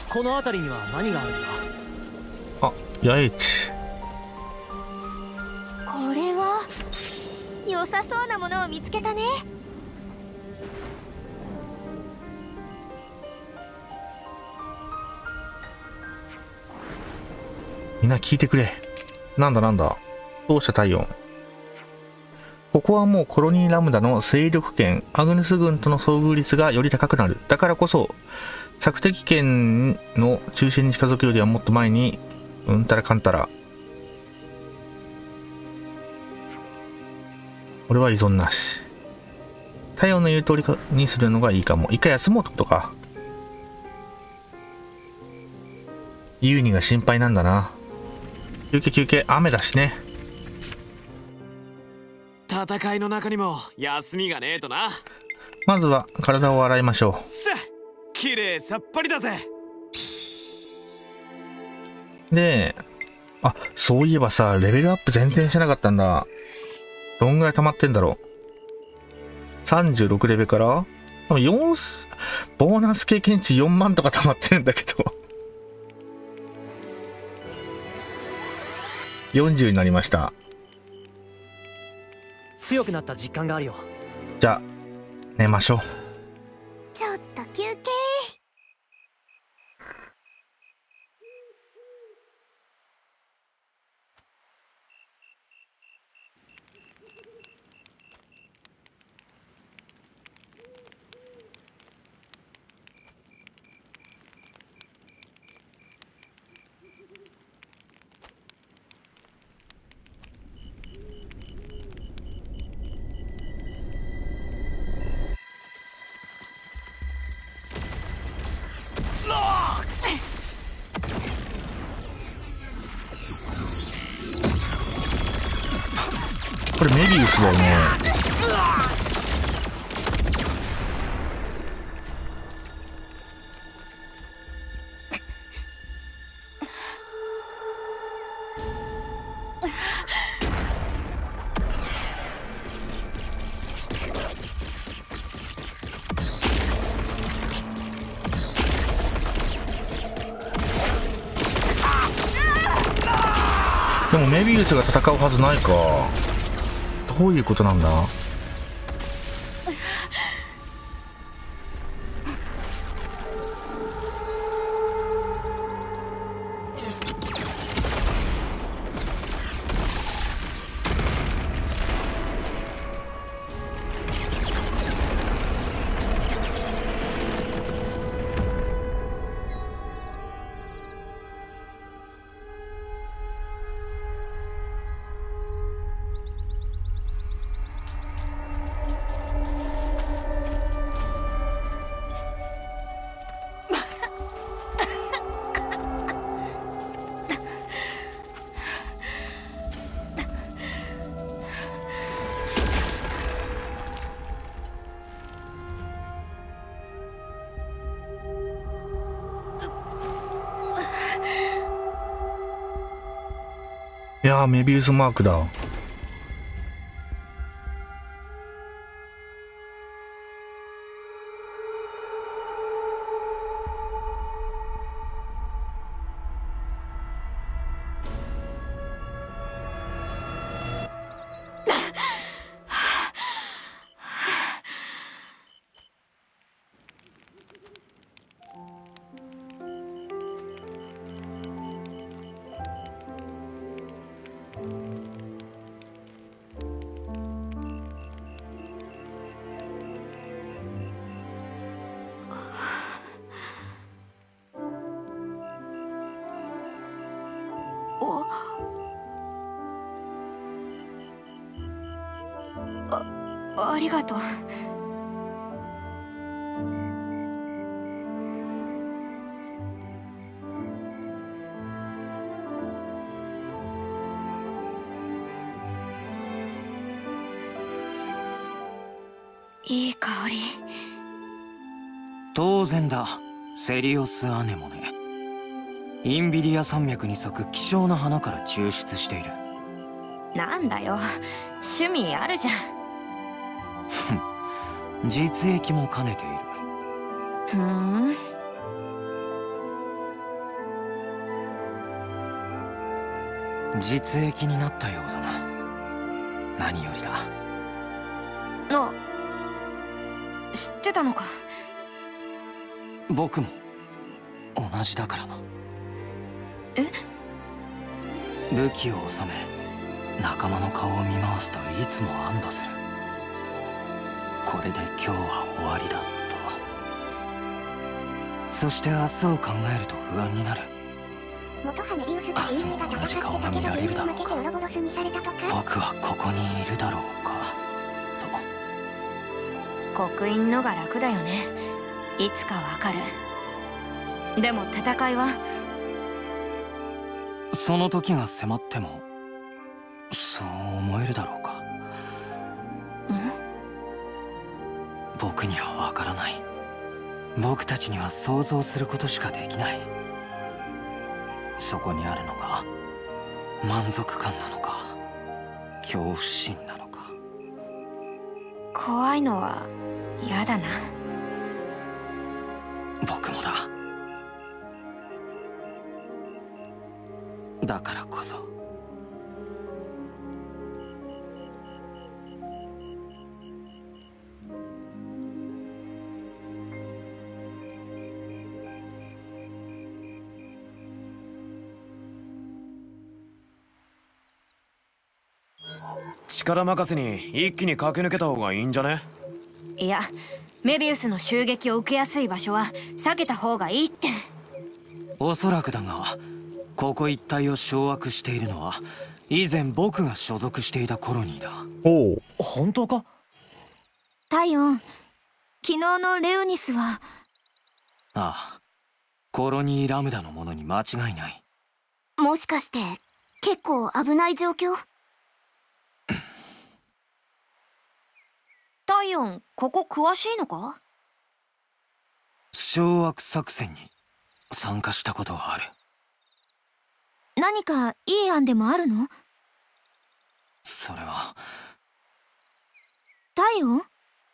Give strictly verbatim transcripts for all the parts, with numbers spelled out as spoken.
この辺りには何があるんだ？ あ、八重地。 これは良さそうなものを見つけたね。 みんな聞いてくれ。なんだなんだ。どうした体温。ここはもうコロニーラムダの勢力圏、アグヌス軍との遭遇率がより高くなる。だからこそ索敵圏の中心に近づくよりはもっと前にうんたらかんたら。俺は依存なし。太陽の言う通りにするのがいいかも。一回休もうってことか。ユーニが心配なんだな。休憩休憩。雨だしね。 戦いの中にも休みがねえとな。 まずは体を洗いましょう。 さあ、きれいさっぱりだぜ。 で、あ、そういえばさ、レベルアップ全然してなかったんだ。どんぐらい溜まってんだろう。さんじゅうろくレベルからよん、ボーナス経験値よんまんとか溜まってるんだけどよんじゅうになりました。 強くなった実感があるよ。 じゃあ寝ましょう。 ちょっと休憩。 これメビウスだよね。でもメビウスが戦うはずないか。どういうことなんだ。いやー、メビウスマークだ。 あ、ありがとう。いい香り。 当然だ、セリオスアネモネ。インビリア山脈に咲く希少な花から抽出している。 なんだよ、趣味あるじゃん。 実益も兼ねている。 ふーん。 実益になったようだな。何よりだ。 あ、知ってたのか。 僕も同じだからな。 え？ 武器を収め仲間の顔を見回すといつも安堵する。これで今日は終わりだと。そして明日を考えると不安になる。明日も同じ顔が見られるだろうか。僕はここにいるだろうかと。 刻印のが楽だよね。いつかわかる。でも戦いはその時が迫ってもそう思えるだろうか。 ん？ 僕にはわからない。僕たちには想像することしかできない。そこにあるのが満足感なのか恐怖心なのか。 怖いのは嫌だな。 僕もだ。だからこそ力任せに一気に駆け抜けた方がいいんじゃね？ いや、メビウスの襲撃を受けやすい場所は避けた方がいいって。 おそらくだが、ここ一帯を掌握しているのは以前僕が所属していたコロニーだ。 おお。 本当か？ タイオン、昨日のレオニスは。 ああ、コロニーラムダのものに間違いない。 もしかして結構危ない状況？タイオン、ここ詳しいのか？ 掌握作戦に参加したことはある。 何かいい案でもあるの？ それはタイオン？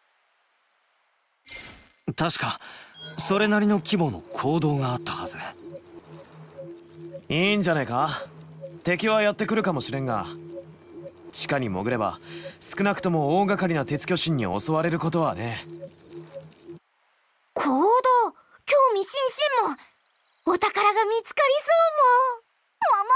確かそれなりの規模の行動があったはず。 いいんじゃねえか。敵はやってくるかもしれんが、地下に潜れば少なくとも大掛かりな鉄巨神に襲われることはね。 行動、興味津々も。お宝が見つかりそうも。もももも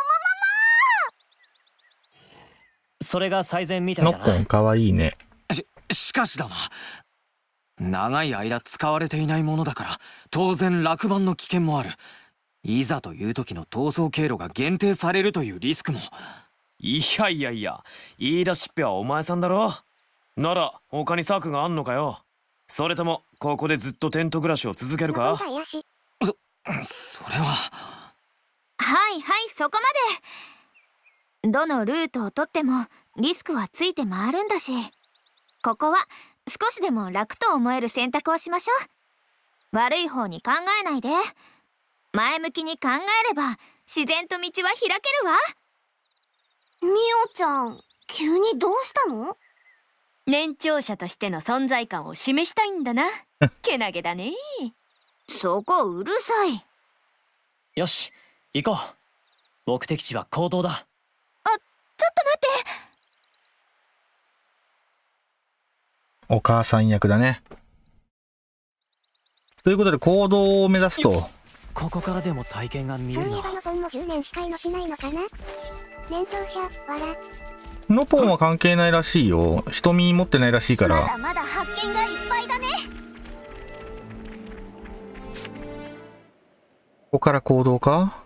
も。 それが最善みたいだな。 ノッポンかわいいね。 ししかしだな、長い間使われていないものだから当然落盤の危険もある。いざという時の逃走経路が限定されるというリスクも。 いやいやいや、言い出しっぺはお前さんだろ。なら他に策があんのかよ。それともここでずっとテント暮らしを続けるか？ そそれは。 はいはい、そこまで。どのルートを取ってもリスクはついて回るんだし、ここは少しでも楽と思える選択をしましょう。悪い方に考えないで。前向きに考えれば自然と道は開けるわ。ミオちゃん、急にどうしたの？年長者としての存在感を示したいんだな。けなげだね。そこうるさい。 よし、行こう。目的地は行動だ。 あ、ちょっと待って。 お母さん役だね。ということで行動を目指すと。 ここからでも体験が見えるな。 のポンもじゅうねんしか命ないのかな？年長者、わら。 ノポンは関係ないらしいよ。瞳持ってないらしいから。 まだまだ発見がいっぱいだね。 ここから行動か？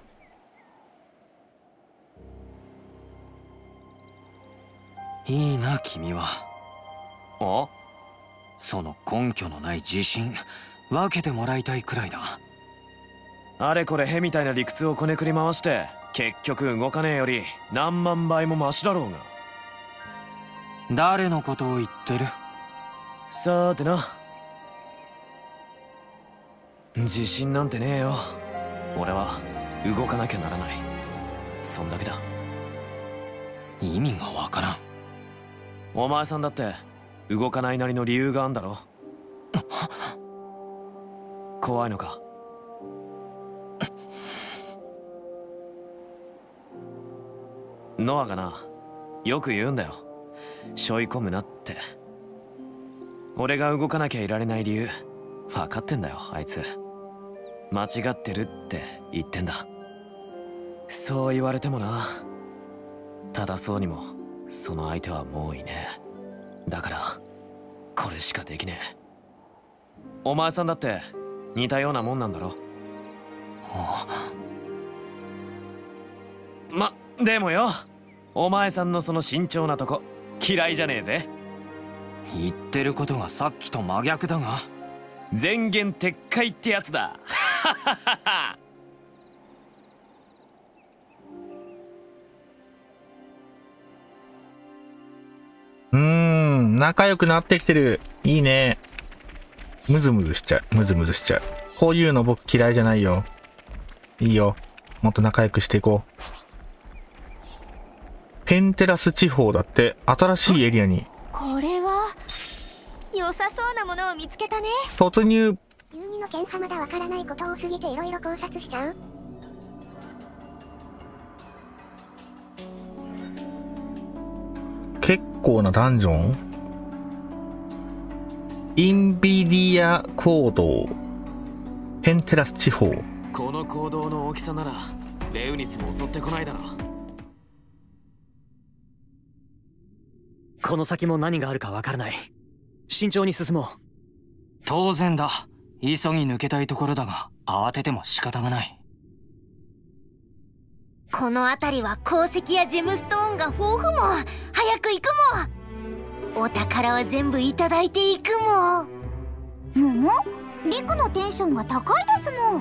いいな君は。 あ？ その根拠のない自信分けてもらいたいくらいだ。 あれこれへみたいな理屈をこねくり回して結局動かねえより何万倍もマシだろうが。 誰のことを言ってる？ さーてな。自信なんてねえよ。俺は動かなきゃならない、そんだけだ。 意味がわからん。 お前さんだって動かないなりの理由があんだろ。怖いのか？ ノアがな、よく言うんだよ。背負い込むなって。俺が動かなきゃいられない理由分かってんだよ、あいつ。間違ってるって言ってんだ。そう言われてもな。ただそうにもその相手はもういねえ。だからこれしかできねえ。お前さんだって似たようなもんなんだろ。ま、でもよ、お前さんのその慎重なとこ嫌いじゃねえぜ。 言ってることがさっきと真逆だが。 前言撤回ってやつだ。 うーん、仲良くなってきてる。いいね。ムズムズしちゃう。ムズムズしちゃう。こういうの僕嫌いじゃないよ。いいよ。もっと仲良くしていこう。ペンテラス地方だって、新しいエリアに。 これは良さそうなものを見つけたね。 突入。 遊戯の剣派まだわからないこと多すぎていろいろ考察しちゃう。 結構なダンジョン。インビディア坑道。ペンテラス地方。 この坑道の大きさならレウニスも襲ってこないだろう。 この先も何があるかわからない。慎重に進もう。 当然だ。急ぎ抜けたいところだが、慌てても仕方がない。 この辺りは鉱石やジェムストーンが豊富も。早く行くも。お宝は全部いただいていくも。 もも、リクのテンションが高いですも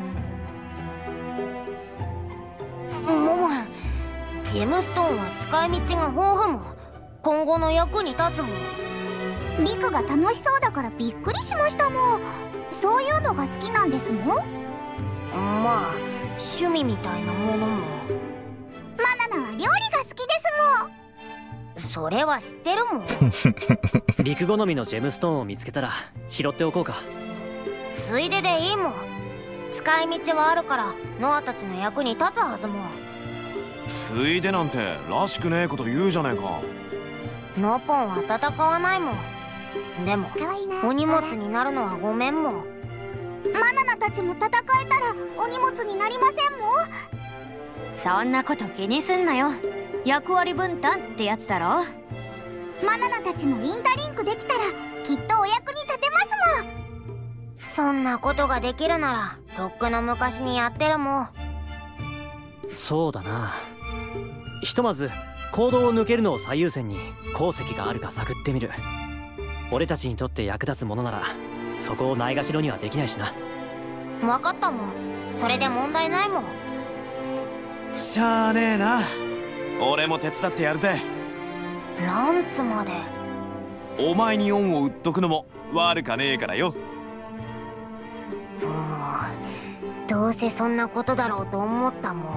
ん。 もも、ジェムストーンは使い道が豊富も。今後の役に立つもん。 リクが楽しそうだからびっくりしましたもん。そういうのが好きなんですもん。 まあ趣味みたいなものも。 マナナは料理が好きですもん。それは知ってるもん。 陸好みのジェムストーンを見つけたら拾っておこうか。 ついででいいもん。使い道はあるからノアたちの役に立つはずもん。 ついでなんてらしくねえこと言うじゃねえか。 ノポンは戦わないもん。でもお荷物になるのはごめんもん。 マナナたちも戦えたらお荷物になりませんもん。 そんなこと気にすんなよ。役割分担ってやつだろ。 マナナたちもインタリンクできたらきっとお役に立てますもん。 そんなことができるならとっくの昔にやってるもん。 そうだな。ひとまず坑道を抜けるのを最優先に鉱石があるか探ってみる。俺たちにとって役立つものならそこをないがしろにはできないしな。 分かったもん。それで問題ないもん。 しゃあねえな。俺も手伝ってやるぜ。 ランツまで。 お前に恩を売っとくのも悪かねえからよ。 もうどうせそんなことだろうと思ったもん。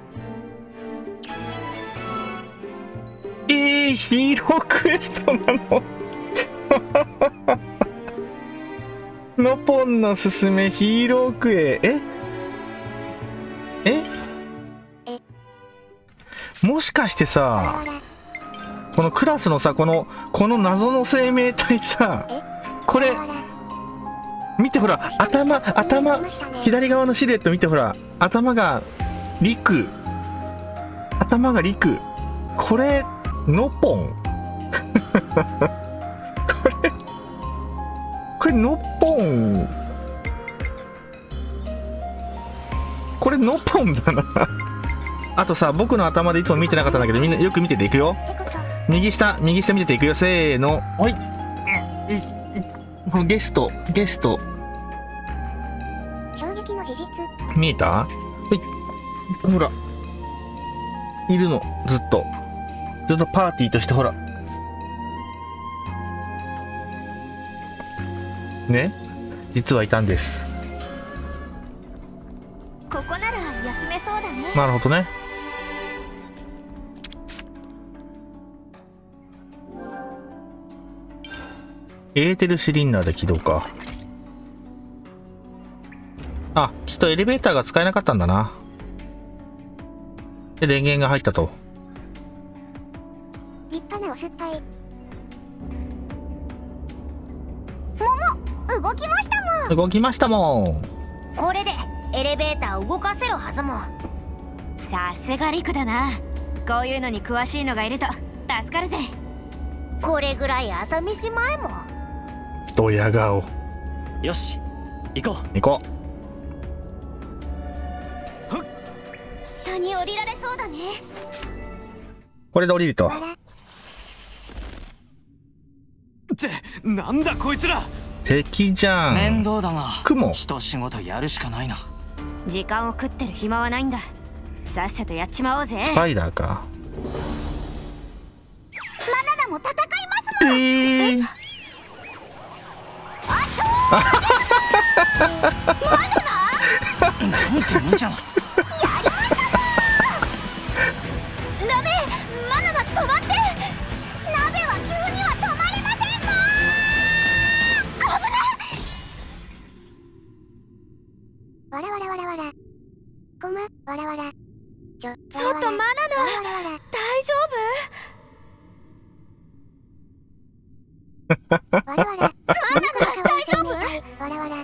えー、ヒーロークエストなの。ノポンのすすめヒーロークエ。ええもしかしてさ、このクラスのさ、このこの謎の生命体さ、これ見てほら、頭頭左側のシルエット見てほら、頭がリク、頭がリク。これノポン。これこれノポン。これノポンだな。あとさ、僕の頭でいつも見てなかったんだけど、みんなよく見てていくよ。右下右下見てていくよ。せーの。おい、このゲストゲスト衝撃の事実。 見えた？はい、ほらいるの。ずっとずっとパーティーとしてほらね、実はいたんです。 ここなら休めそうだね。 なるほどね。エーテルシリンダーで起動か。あ、きっとエレベーターが使えなかったんだな。で電源が入ったと。 絶対。 桃動きましたもん。 動きましたもん。 これでエレベーターを動かせるはずも。さすがリクだな。こういうのに詳しいのがいると助かるぜ。これぐらい朝飯前も。 ドヤ顔。 よし行こ行こ下に降りられそうだね。 う。これで降りると。 ってなんだこいつら。 敵じゃん。 面倒だが雲。 一仕事やるしかないな。 時間を食ってる暇はないんだ。さっさとやっちまおうぜ。 スパイダーか。 マナナも戦いますもん。 えー、 あちょーマナナなんて無茶な。 ダメ、マナナ止まって。 鍋は急には止まりませんもん。危ない。 わらわらわらわら。コマ、わらわら。ちょ、 ちょっとマナナ、 わらわら。 大丈わらわら。 マナナ大丈夫？ わらわら。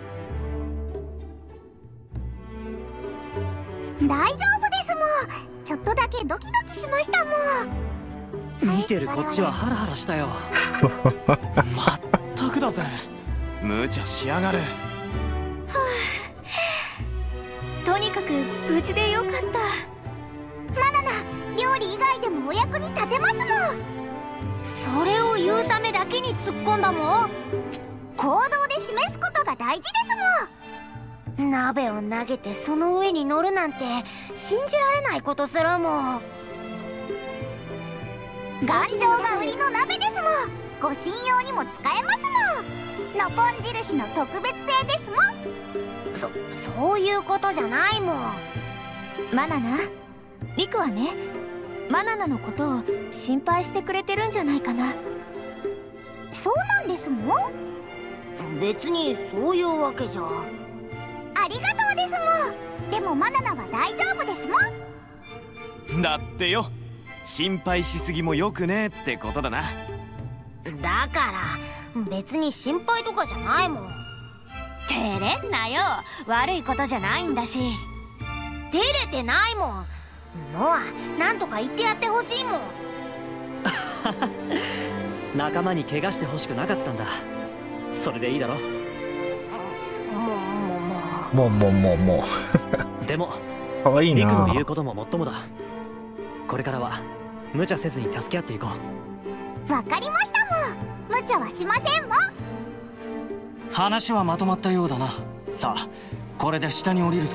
大丈夫ですもん。ちょっとだけドキドキしましたもん。 う。見てるこっちはハラハラしたよ。 まったくだぜ。無茶しやがる。 夫。とにかく無事でよかった。 マナナ料理以外でもお役に立てますもん。 それを言うためだけに突っ込んだもん。 行動で示すことが大事ですもん。 鍋を投げてその上に乗るなんて信じられないことするもん。 頑丈が売りの鍋ですもん。ご信用にも使えますもん。ノポン印の特別製ですもん。 そ、そういうことじゃないもん。マナナ、リクはね、マナナのことを心配してくれてるんじゃないかな。 そうなんですもん。 別にそういうわけじゃ。 ありがとうですもん。でもマナナは大丈夫ですもん。 だってよ、心配しすぎもよくねえってことだな。 だから別に心配とかじゃないもん。照れんなよ、悪いことじゃないんだし。照れてないもん。ノア、なんとか言ってやってほしいもん。 仲間に怪我してほしくなかったんだ。それでいいだろ。 もうもうもうもうもうもうもう。でもかわいいリクのな。 言うことももっともだ。これからは無茶せずに助け合っていこう。 わかりましたもん。無茶はしませんもん。 話はまとまったようだな。さあこれで下に降りるぞ。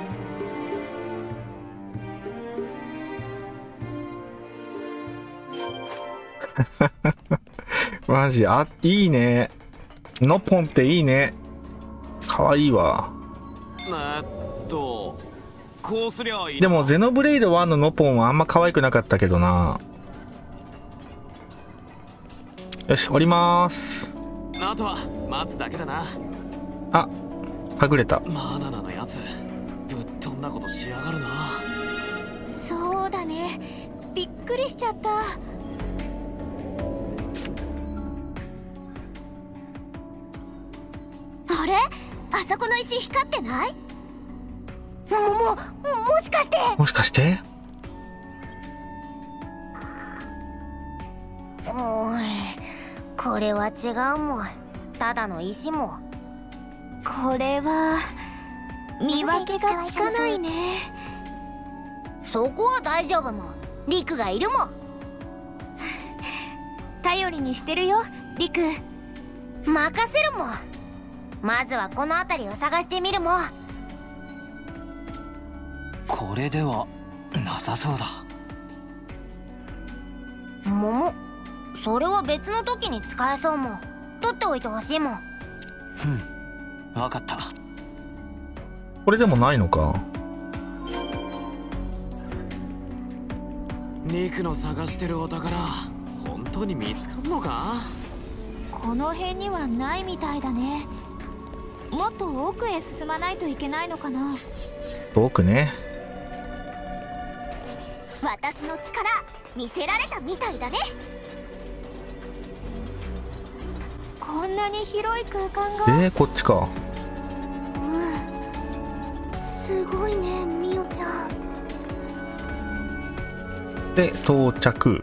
マジ、あ、いいね。ノポンっていいね。かわいいわ。 えーっとこうすりゃいい。 でもゼノブレイドワンのノポンはあんま可愛くなかったけどな。よし、降りまーす。 あとは待つだけだな。 あ、はぐれた。 マナナのやつぶっ飛んだことしやがるな。 そうだね、びっくりしちゃった。あれ、あそこの石光ってない？ももももしかして。 もしかしておい、これは違うもん。ただの石も。これは見分けがつかないね。そこは大丈夫もん。リクがいるもん。頼りにしてるよ、リク。任せるもん。まずはこの辺りを探してみるもん。 これではなさそうだ。 桃、それは別の時に使えそうもん。取っておいてほしいもん。 ふん、分かった。 これでもないのか。 リクの探してるお宝本当に見つかんのか？ この辺にはないみたいだね。もっと奥へ進まないといけないのかな。 僕ね。 私の力見せられたみたいだね。 こんなに広い空間が。 えー、こっちか。 うん、すごいね、みおちゃん。 で到着。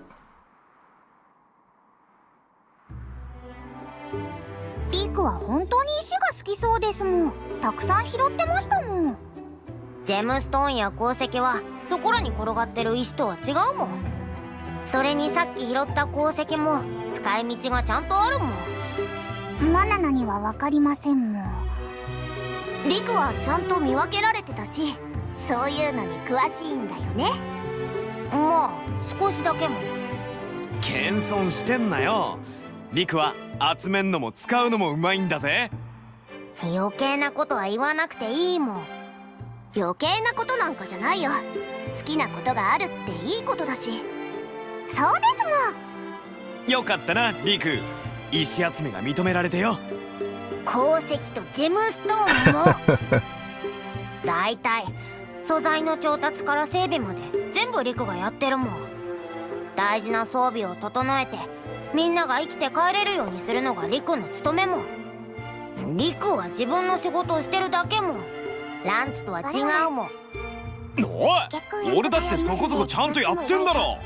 リクは本当に石が好きそうですもん。たくさん拾ってましたもん。 ジェムストーンや鉱石はそこらに転がってる石とは違うもん。それにさっき拾った鉱石も使い道がちゃんとあるもん。 マナナには分かりませんもん。 リクはちゃんと見分けられてたし、そういうのに詳しいんだよね。まあ少しだけも。 謙遜してんなよ。リクは集めんのも使うのもうまいんだぜ。 余計なことは言わなくていいもん。余計なことなんかじゃないよ。好きなことがあるっていいことだし。 そうですもん。 よかったなリク、石集めが認められてよ。 鉱石とジェムストーンもだいたい素材の調達から整備まで全部リクがやってるもん。大事な装備を整えてみんなが生きて帰れるようにするのがリクの務めもん。リクは自分の仕事をしてるだけもん。ランツとは違うもん。 おい、俺だってそこそこちゃんとやってんだろ。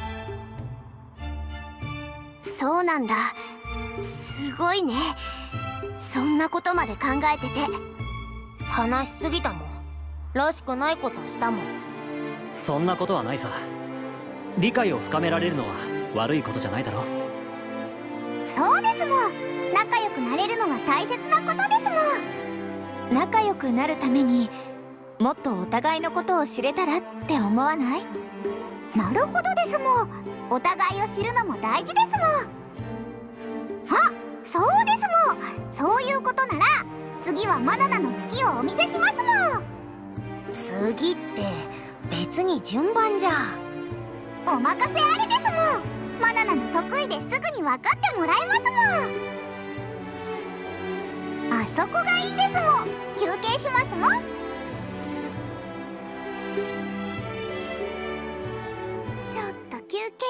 そうなんだ、すごいね。そんなことまで考えてて。話しすぎたもん。らしくないことしたもん。 そんなことはないさ。理解を深められるのは悪いことじゃないだろ。 そうですもん。仲良くなれるのは大切なことですもん。仲良くなるためにもっとお互いのことを知れたらって思わない？なるほどですもん。お互いを知るのも大事ですもん。あ、そうですもん。そういうことなら次はマナナの好きをお見せしますもん。 次って別に順番じゃ。 お任せあれですもん。マナナの得意ですぐに分かってもらえますもん。あそこがいいですもん。休憩しますもん。ちょっと休憩。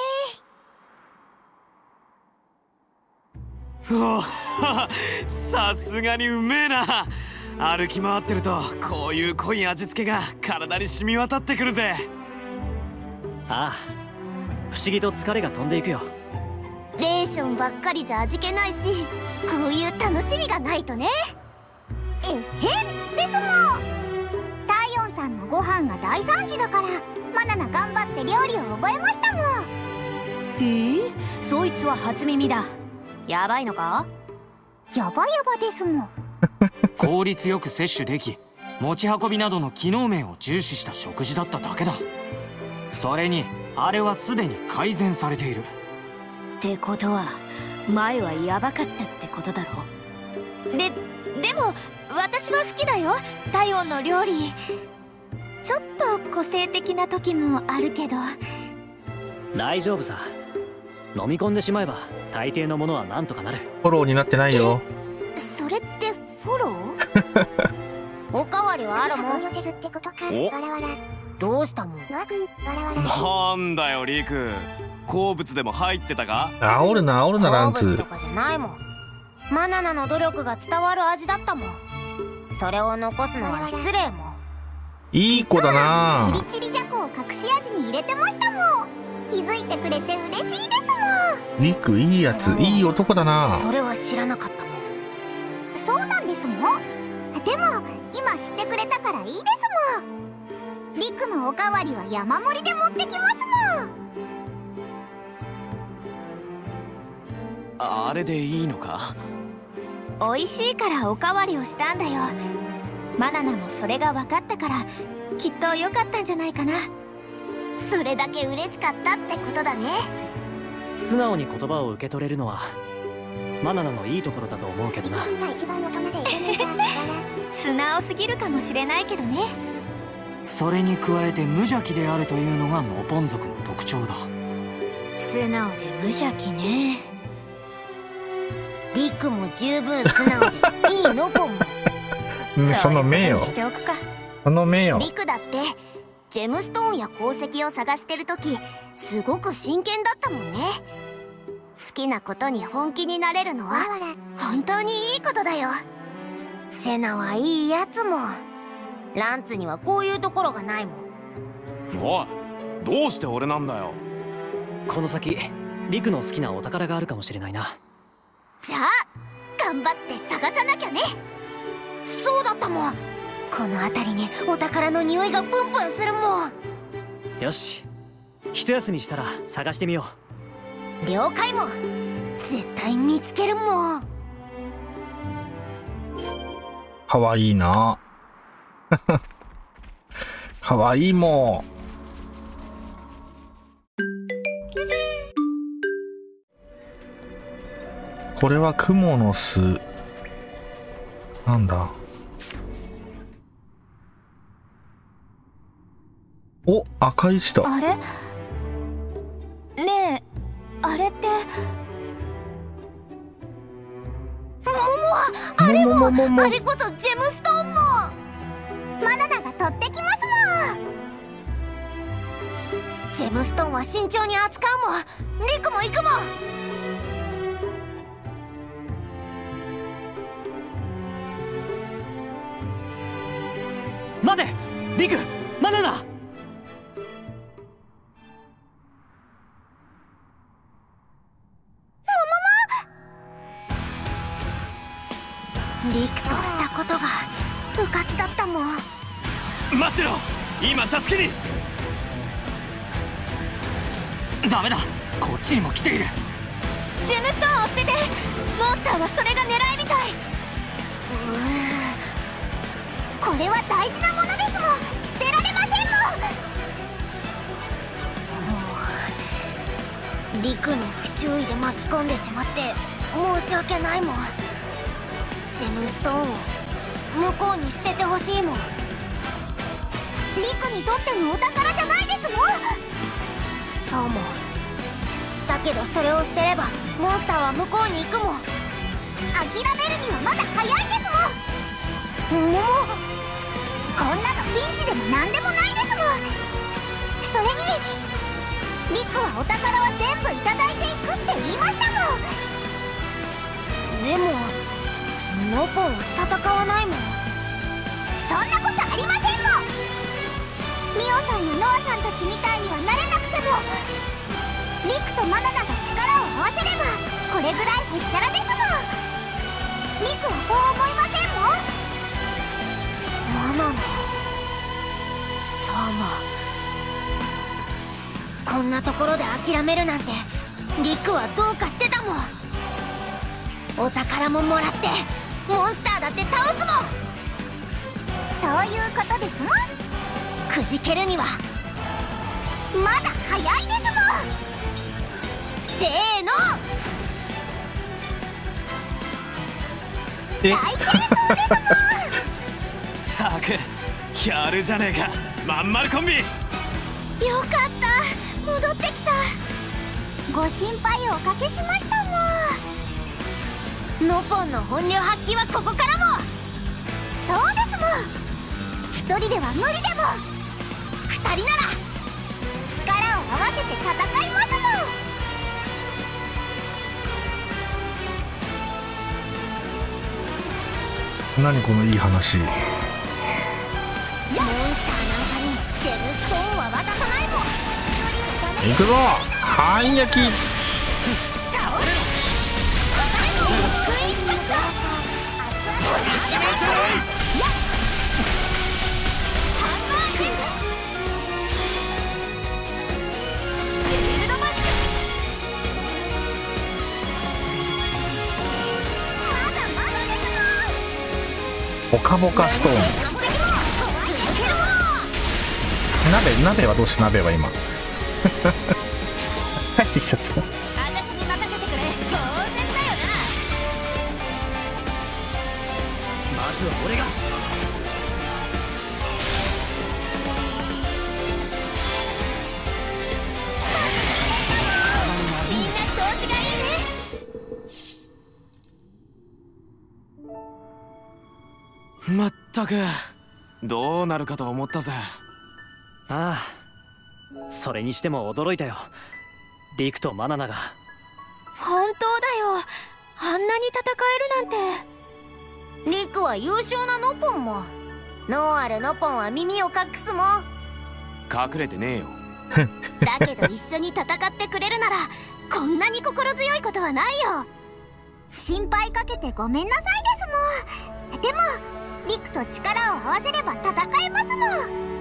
おさすがにうめえな。歩き回ってるとこういう濃い味付けが体に染み渡ってくるぜ。 ああ、不思議と疲れが飛んでいくよ。 レーションばっかりじゃ味気ないし、こういう楽しみがないとね。 えへんですもん。体温さんのご飯が大惨事だからマナナ頑張って料理を覚えましたもん。 えー、そいつは初耳だ。やばいのか？ やばやばですもん。 効率よく摂取でき、持ち運びなどの機能面を重視した食事だっただけだ。それにあれはすでに改善されている。 ってことは前はヤバかったってことだろ。で、でも私は好きだよ、体温の料理。ちょっと個性的な時もあるけど。 大丈夫さ。飲み込んでしまえば大抵のものはなんとかなる。 フォローになってないよ。 それってフォロー？おかわりはあるもん。 お、 どうしたもん？ なんだよリク、好物でも入ってたか？ 煽るな煽るなランツ。 好物とかじゃないもん。マナナの努力が伝わる味だったもん。それを残すのは失礼もん。 いい子だな。 チリチリじゃこを隠し味に入れてましたもん。気づいてくれて嬉しいですもん。 リクいいやつ、いい男だな。 それは知らなかったもん。 そうなんですもん。でも今知ってくれたからいいですもん。リクのおかわりは山盛りで持ってきますもん。 あれでいいのか？ 美味しいからおかわりをしたんだよ。マナナもそれが分かったからきっと良かったんじゃないかな。それだけ嬉しかったってことだね。 素直に言葉を受け取れるのはマナナのいいところだと思うけどな。 素直すぎるかもしれないけどね。 それに加えて無邪気であるというのがノポン族の特徴だ。 素直で無邪気ね。リクも十分素直でいいのポンも。 その目よ。 しておくか。 その目よ。 リクだってジェムストーンや鉱石を探してるときすごく真剣だったもんね。好きなことに本気になれるのは本当にいいことだよ。セナはいいやつも、ランツにはこういうところがないもん。 おい、どうして俺なんだよ。 この先リクの好きなお宝があるかもしれないな。 じゃあ頑張って探さなきゃね。そうだったもん、この辺りにお宝の匂いがプンプンするもん。 よし、一休みしたら探してみよう。了解もん、絶対見つけるもん。 かわいいな。かわいいもん。これはクモの巣。なんだ。お、赤石だ。 あれねえ、あれって桃はあれも、ももももあれこそジェムストーンもマナナが取ってきますもん。ジェムストーンは慎重に扱うもん。リクも行くもん。 待て、リク、マナナ。 リクとしたことがうかつだったもん。 待ってろ、今助けに。 ダメだ、こっちにも来ている。 ジェムストーンを捨てて、モンスターはそれが狙いみたい。 うー、これは大事なものですもん。捨てられませんもん。もうリクの不注意で巻き込んでしまって申し訳ないもん。ジェムストーンを向こうに捨ててほしいもん。リクにとってのお宝じゃないですもん。そうもん。だけどそれを捨てればモンスターは向こうに行くもん。諦めるにはまだ早いですもん。もうこんなのピンチでも何でもないですもん。それにリクはお宝は全部いただいていくって言いましたもん。でもノポンは戦わないもん。そんなことありませんもん。ミオさんやノアさんたちみたいにはなれなくても、リクとマナナが力を合わせればこれぐらいへっちゃらですもん。リクはそう思いませんもん。マナナ、サーマ、こんなところで諦めるなんてリクはどうかしてたもん。お宝ももらってモンスターだって倒すもん。そういうことですもん。くじけるにはまだ早いですもん。せーの、大成功ですもん。 たく、やるじゃねえか、まんまるコンビ。 よかった、戻ってきた。ご心配をおかけしましたもん。ノポンの本領発揮はここからも。そうですもん。一人では無理でも二人なら力を合わせて戦いますもん。 何このいい話。 モンスターなんかにジェムストーンは渡さないもん。 行くぞ、半焼き。ボカボカストーン。鍋、鍋はどうして、鍋は今入ってきちゃった。 私に任せてくれ、当然だよな。 まずは俺が。 みんな調子がいいね。 まったく、どうなるかと思ったぜ。 ああ、それにしても驚いたよ、リクとマナナが。 本当だよ。あんなに戦えるなんて。リクは優秀なノポンも。ノーアルノポンは耳を隠すもん。 隠れてねえよ。 だけど一緒に戦ってくれるならこんなに心強いことはないよ。 心配かけてごめんなさいですもん。でもリクと力を合わせれば戦えますもん。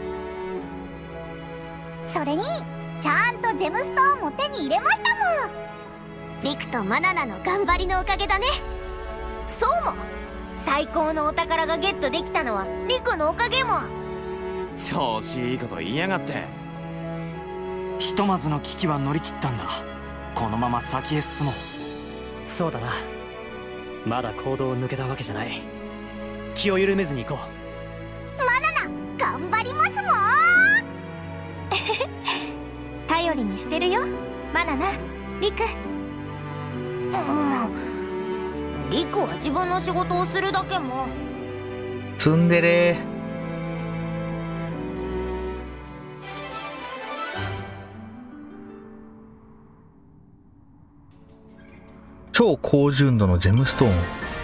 それにちゃんとジェムストーンも手に入れましたもん。 リクとマナナの頑張りのおかげだね。そうも、最高のお宝がゲットできたのはリクのおかげも。 調子いいこと言いやがって。 ひとまずの危機は乗り切ったんだ。このまま先へ進もう。 そうだな。まだ行動を抜けたわけじゃない。気を緩めずに行こう。 マナナ頑張りますもん。 頼りにしてるよマナナ、リク。うん、リクは自分の仕事をするだけも。 ツンデレ。超高純度のジェムストーン。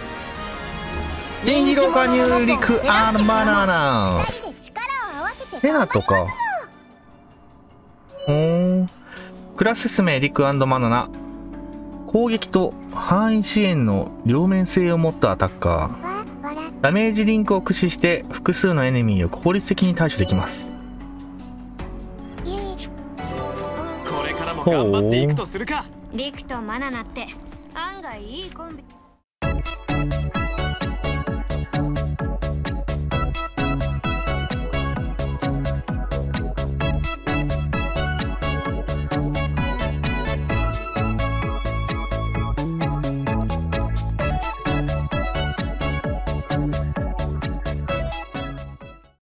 新ヒロ加入リクアンバナナ。ヘナとか。ほーん。クラス説明リクマナナ。攻撃と範囲支援の両面性を持ったアタッカー。ダメージリンクを駆使して複数のエネミーを効率的に対処できます。 これからも頑張っていくとするか。 リクとマナナって案外いいコンビ。